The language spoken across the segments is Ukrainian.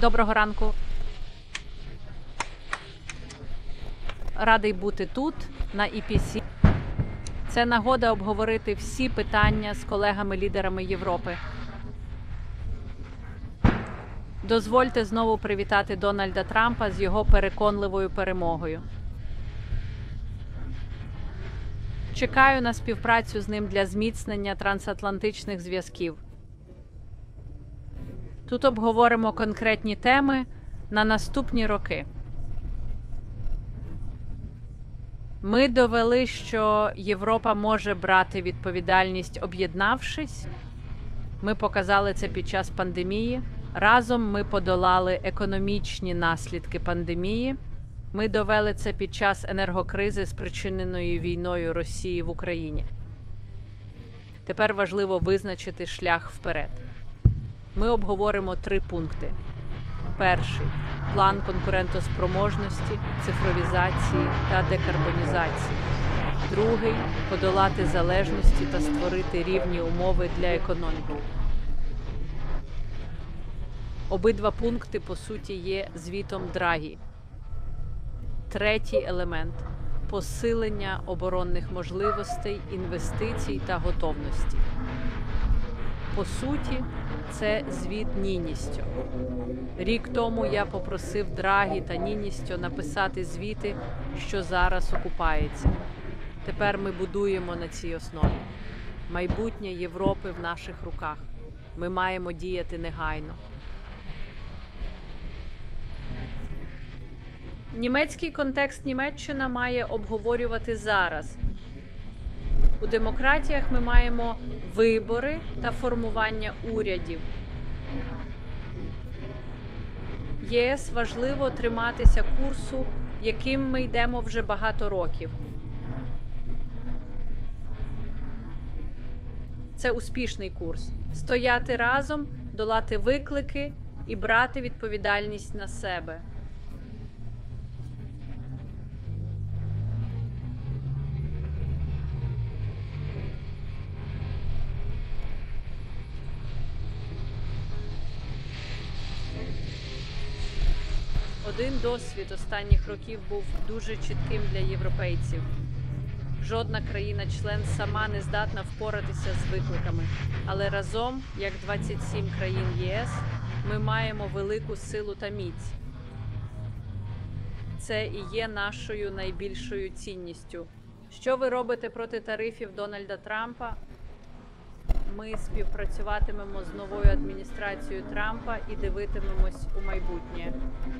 Доброго ранку. Радий бути тут, на EPC. Це нагода обговорити всі питання з колегами-лідерами Європи. Дозвольте знову привітати Дональда Трампа з його переконливою перемогою. Чекаю на співпрацю з ним для зміцнення трансатлантичних зв'язків. Тут обговоримо конкретні теми на наступні роки. Ми довели, що Європа може брати відповідальність, об'єднавшись. Ми показали це під час пандемії. Разом ми подолали економічні наслідки пандемії. Ми довели це під час енергокризи, спричиненої війною Росії в Україні. Тепер важливо визначити шлях вперед. Ми обговоримо 3 пункти. Перший – план конкурентоспроможності, цифровізації та декарбонізації. Другий – подолати залежності та створити рівні умови для економіки. Обидва пункти, по суті, є звітом Драгі. Третій елемент – посилення оборонних можливостей, інвестицій та готовності. По суті, це звіт Ніністьо. Рік тому я попросив Драгі та Ніністьо написати звіти, що зараз окупається. Тепер ми будуємо на цій основі. Майбутнє Європи в наших руках. Ми маємо діяти негайно. Німецький контекст Німеччина має обговорювати зараз. У демократіях ми маємо вибори та формування урядів. ЄС важливо триматися курсу, яким ми йдемо вже багато років. Це успішний курс. Стояти разом, долати виклики і брати відповідальність на себе. Один досвід останніх років був дуже чітким для європейців. Жодна країна-член сама не здатна впоратися з викликами. Але разом, як 27 країн ЄС, ми маємо велику силу та міць. Це і є нашою найбільшою цінністю. Що ви робите проти тарифів Дональда Трампа? Ми співпрацюватимемо з новою адміністрацією Трампа і дивитимемось у майбутнє.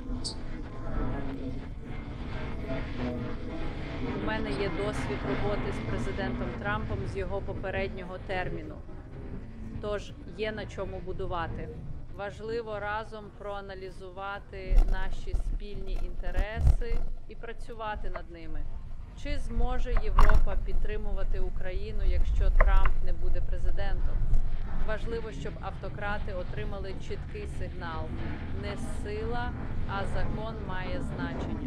У мене є досвід роботи з президентом Трампом з його попереднього терміну. Тож є на чому будувати. Важливо разом проаналізувати наші спільні інтереси і працювати над ними. Чи зможе Європа підтримувати Україну, якщо Трамп не буде президентом? Важливо, щоб автократи отримали чіткий сигнал. Не сила, а закон має значення.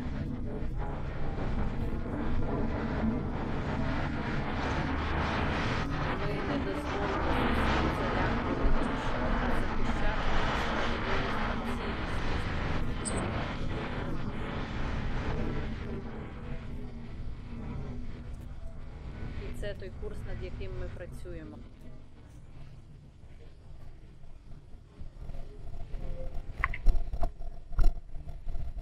Ми не дозволимо усім залякувати інших, а захищати справедливість і цінність. І це той курс, над яким ми працюємо.